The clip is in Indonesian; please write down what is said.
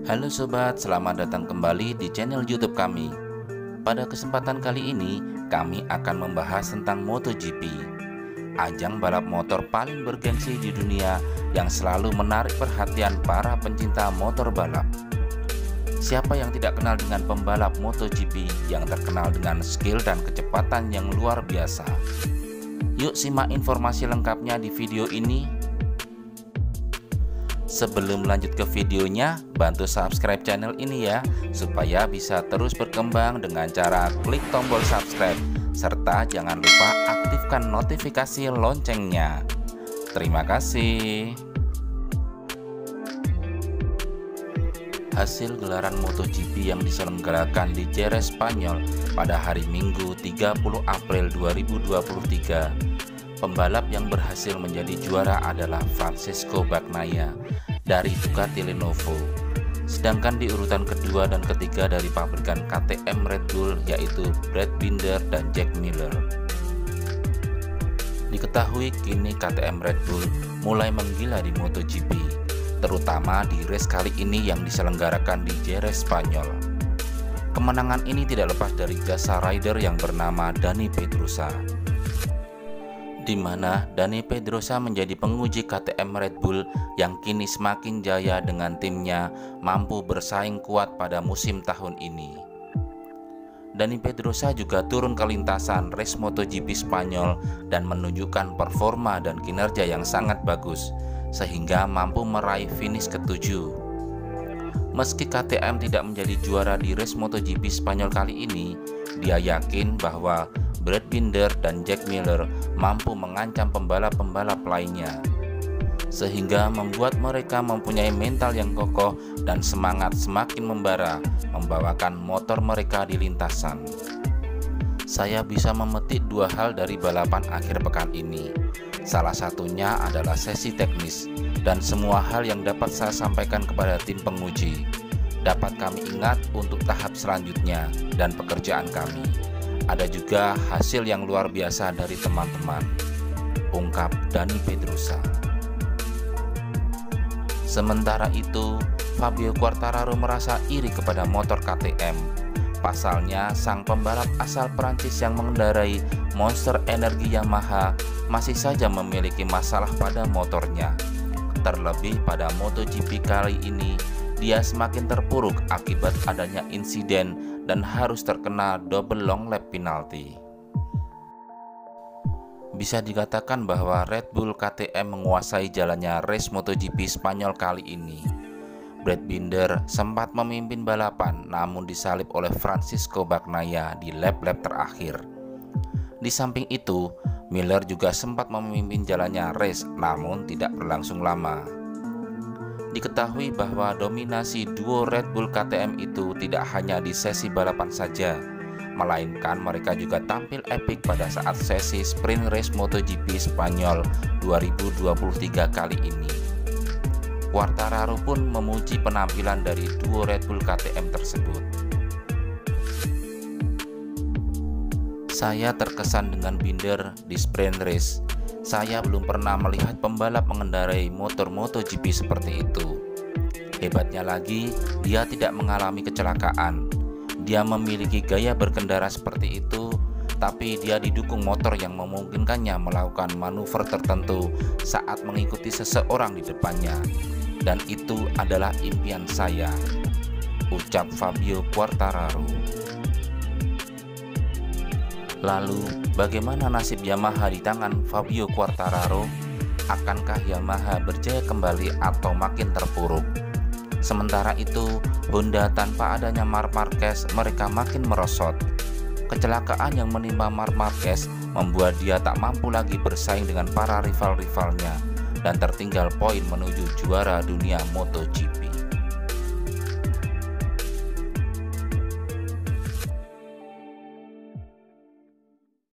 Halo sobat, selamat datang kembali di channel YouTube kami. Pada kesempatan kali ini, kami akan membahas tentang MotoGP, ajang balap motor paling bergengsi di dunia yang selalu menarik perhatian para pencinta motor balap. Siapa yang tidak kenal dengan pembalap MotoGP yang terkenal dengan skill dan kecepatan yang luar biasa? Yuk simak informasi lengkapnya di video ini. Sebelum lanjut ke videonya, bantu subscribe channel ini ya, supaya bisa terus berkembang dengan cara klik tombol subscribe, serta jangan lupa aktifkan notifikasi loncengnya. Terima kasih. Hasil gelaran MotoGP yang diselenggarakan di Jerez, Spanyol pada hari Minggu 30 April 2023. Pembalap yang berhasil menjadi juara adalah Francesco Bagnaia dari Ducati Lenovo. Sedangkan di urutan kedua dan ketiga dari pabrikan KTM Red Bull yaitu Brad Binder dan Jack Miller. Diketahui kini KTM Red Bull mulai menggila di MotoGP, terutama di race kali ini yang diselenggarakan di Jerez, Spanyol. Kemenangan ini tidak lepas dari jasa rider yang bernama Dani Pedrosa, di mana Dani Pedrosa menjadi penguji KTM Red Bull yang kini semakin jaya dengan timnya mampu bersaing kuat pada musim tahun ini. Dani Pedrosa juga turun ke lintasan race MotoGP Spanyol dan menunjukkan performa dan kinerja yang sangat bagus, sehingga mampu meraih finish ketujuh. Meski KTM tidak menjadi juara di race MotoGP Spanyol kali ini, dia yakin bahwa Brad Binder dan Jack Miller mampu mengancam pembalap-pembalap lainnya, sehingga membuat mereka mempunyai mental yang kokoh dan semangat semakin membara membawakan motor mereka di lintasan. Saya bisa memetik dua hal dari balapan akhir pekan ini. Salah satunya adalah sesi teknis dan semua hal yang dapat saya sampaikan kepada tim penguji dapat kami ingat untuk tahap selanjutnya dan pekerjaan kami. Ada juga hasil yang luar biasa dari teman-teman, ungkap Dani Pedrosa. Sementara itu, Fabio Quartararo merasa iri kepada motor KTM. Pasalnya, sang pembalap asal Prancis yang mengendarai Monster Energi Yamaha masih saja memiliki masalah pada motornya. Terlebih pada MotoGP kali ini, dia semakin terpuruk akibat adanya insiden dan harus terkena double long lap penalty. Bisa dikatakan bahwa Red Bull KTM menguasai jalannya race MotoGP Spanyol kali ini. Brad Binder sempat memimpin balapan namun disalip oleh Francesco Bagnaia di lap-lap terakhir. Di samping itu, Miller juga sempat memimpin jalannya race namun tidak berlangsung lama. Diketahui bahwa dominasi duo Red Bull KTM itu tidak hanya di sesi balapan saja, melainkan mereka juga tampil epik pada saat sesi sprint race MotoGP Spanyol 2023 kali ini. Quartararo pun memuji penampilan dari duo Red Bull KTM tersebut. Saya terkesan dengan Binder di sprint race. Saya belum pernah melihat pembalap mengendarai motor MotoGP seperti itu. Hebatnya lagi, dia tidak mengalami kecelakaan. Dia memiliki gaya berkendara seperti itu, tapi dia didukung motor yang memungkinkannya melakukan manuver tertentu saat mengikuti seseorang di depannya. Dan itu adalah impian saya, ucap Fabio Quartararo. Lalu, bagaimana nasib Yamaha di tangan Fabio Quartararo? Akankah Yamaha berjaya kembali atau makin terpuruk? Sementara itu, Honda tanpa adanya Marc Marquez mereka makin merosot. Kecelakaan yang menimpa Marc Marquez membuat dia tak mampu lagi bersaing dengan para rival-rivalnya dan tertinggal poin menuju juara dunia MotoGP.